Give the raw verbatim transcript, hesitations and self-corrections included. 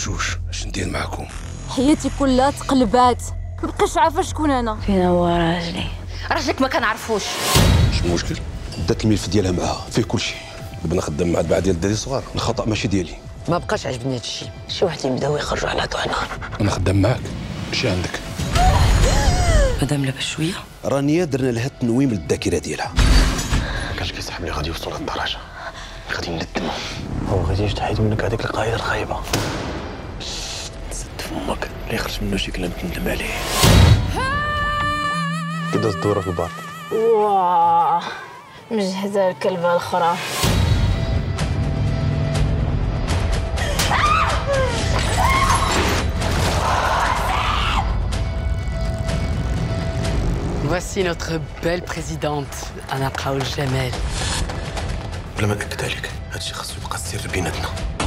بجوج. اش ندير معكم؟ حياتي كلها تقلبات، مبقيتش عارفه شكون انا. فين هو راجلي؟ راجلك ما كنعرفوش. اش المشكل؟ دات الملف ديالها معاها فيه كلشي. دابا نخدم مع البعض ديال الدراري الصغار، الخطا ماشي ديالي. ما بقاش عجبني هذا الشيء، شي واحد يبداو يخرجوا على ضوء النهار. انا خدام معاك، اش عندك؟ مادام لاباس شويه رانيا درنا لها التنويم للذاكره ديالها. كاش كيسحب لي غادي يوصلوا للدرجه غادي ندموا. هو غادي يجتهد منك هذيك القاعده الخايبه. سد فمك اللي يخرج منه شي كلام تندم عليه. كدا الدوره في البار. واه مجهزه الكلبه الاخرى. Voici notre belle présidente, Anna Kaoul Jamel. بلا ما نأكد عليك هادشي خاصو يبقى سر بيناتنا.